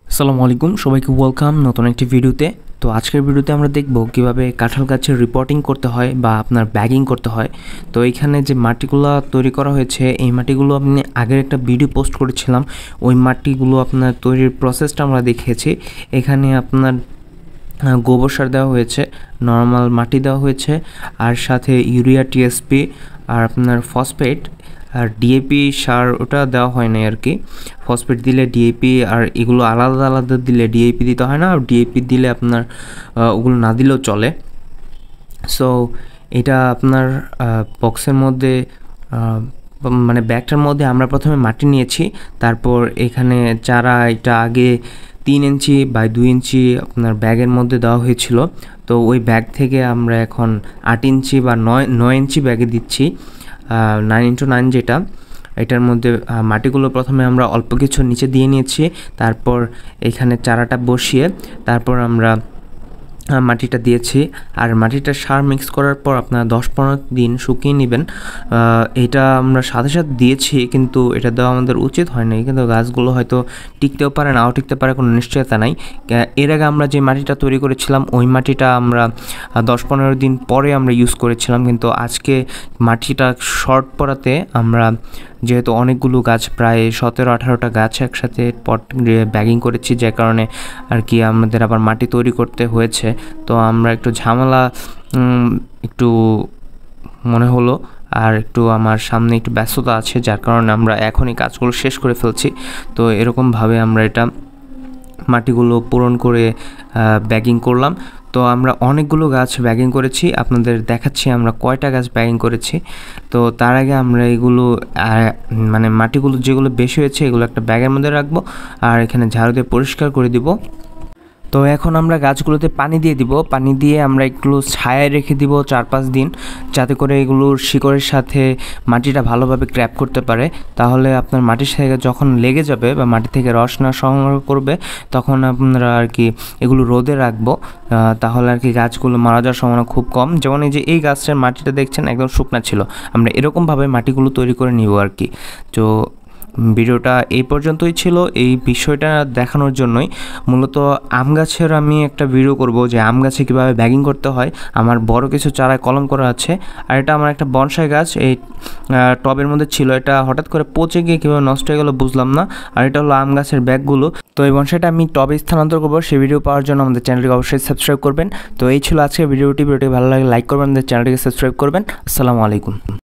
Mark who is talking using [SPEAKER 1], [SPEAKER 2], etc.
[SPEAKER 1] আসসালামু আলাইকুম, সবাইকে ওয়েলকাম নতুন একটি ভিডিওতে। তো আজকের ভিডিওতে আমরা দেখব কিভাবে কাঁঠাল গাছের রিপোর্টিং করতে হয় বা আপনার ব্যাগিং করতে হয়। তো এখানে যে মাটিগুলো তৈরি করা হয়েছে, এই মাটিগুলো আমি আগের একটা ভিডিও পোস্ট করেছিলাম। ওই মাটিগুলো আপনার তৈরির প্রসেসটা আমরা দেখিয়েছি। এখানে আপনার গোবর সার দেওয়া হয়েছে, নর্মাল মাটি দেওয়া হয়েছে, আর সাথে ইউরিয়া, টিএসপি আর আপনার ফসফেট আর ডিএপি সার ওটা দেওয়া হয় না আর কি। ফসফেট দিলে ডিএপি আর এগুলো আলাদা আলাদা দিলে ডিএপি দিতে হয় না, আর ডিএপি দিলে আপনার ওগুলো না দিলেও চলে। সো এটা আপনার বক্সের মধ্যে মানে ব্যাগটার মধ্যে আমরা প্রথমে মাটি নিয়েছি, তারপর এখানে চারা এটা আগে 3 ইঞ্চি বাই 2 ইঞ্চি আপনার ব্যাগের মধ্যে দেওয়া হয়েছিল। তো ওই ব্যাগ থেকে আমরা এখন 8 ইঞ্চি বা 9 ইঞ্চি ব্যাগে দিচ্ছি, 9x9 যেটা। এটার মধ্যে মাটিগুলো প্রথমে আমরা অল্প কিছু নিচে দিয়ে নিয়েছি, তারপর এখানে চারাটা বসিয়ে তারপর আমরা মাটিটা দিয়েছি। আর মাটিটা সার মিক্স করার পর আপনারা 10-15 দিন শুকিয়ে নেবেন। এটা আমরা সাথে সাথে দিয়েছি, কিন্তু এটা দেওয়া আমাদের উচিত হয় নাই, কিন্তু গাছগুলো হয়তো টিকতেও পারে, নাও টিকতে পারে, কোনো নিশ্চয়তা নাই। এর আগে আমরা যে মাটিটা তৈরি করেছিলাম ওই মাটিটা আমরা 10-15 দিন পরে আমরা ইউজ করেছিলাম, কিন্তু আজকে মাটিটা শর্ট পড়াতে আমরা যেহেতু অনেকগুলো গাছ, প্রায় 17-18টা গাছ একসাথে পট ব্যাগিং করেছি, যে কারণে আর কি আমাদের আবার মাটি তৈরি করতে হয়েছে। তো আমরা একটু ঝামেলা একটু মনে হলো, আর একটু আমার সামনে একটু ব্যস্ততা আছে, যার কারণে আমরা এখনই কাজগুলো শেষ করে ফেলছি। তো এরকমভাবে আমরা এটা মাটিগুলো পূরণ করে ব্যাগিং করলাম। তো আমরা অনেকগুলো গাছ ব্যাগিং করেছি, আপনাদের দেখাচ্ছি আমরা কয়টা গাছ ব্যাগিং করেছি। তো তার আগে আমরা এগুলো মানে মাটিগুলো যেগুলো বেশি হয়েছে এগুলো একটা ব্যাগের মধ্যে রাখবো, আর এখানে ঝাড়ু দিয়ে পরিষ্কার করে দিব। তো এখন আমরা গাছগুলোতে পানি দিয়ে দিব, পানি দিয়ে আমরা এগুলো ছায়ায় রেখে দিব 4-5 দিন, যাতে করে এগুলোর শিকড়ের সাথে মাটিটা ভালোভাবে গ্র্যাব করতে পারে। তাহলে আপনার মাটির সাথে যখন লেগে যাবে বা মাটি থেকে রস না সংগ্রহ করবে, তখন আপনারা আর কি এগুলো রোদে রাখবো, তাহলে আর কি গাছগুলো মারা যাওয়ার সম্ভাবনা খুব কম। যেমন এই যে এই গাছের মাটিটা দেখছেন একদম শুকনা ছিল, আমরা এরকমভাবে মাটিগুলো তৈরি করে নিব আর কি। তো ভিডিওটা এই পর্যন্তই ছিল, এই বিষয়টা দেখানোর জন্যই। মূলত আম গাছের আমি একটা ভিডিও করব যে আম গাছে কীভাবে ব্যাগিং করতে হয়। আমার বড় কিছু চারায় কলম করা আছে, আর এটা আমার একটা বনসাই গাছ, এই টবের মধ্যে ছিল, এটা হঠাৎ করে পচে গিয়ে কীভাবে নষ্ট হয়ে গেলো বুঝলাম না। আর এটা হলো আম গাছের ব্যাগগুলো। তো এই বনসাইটা আমি টবে স্থানান্তর করবো, সেই ভিডিও পাওয়ার জন্য আমাদের চ্যানেলটিকে অবশ্যই সাবস্ক্রাইব করবেন। তো এই ছিল আজকের ভিডিওটি ভালো লাগে লাইক করবেন, আমাদের চ্যানেলটিকে সাবস্ক্রাইব করবেন। আসসালামু আলাইকুম।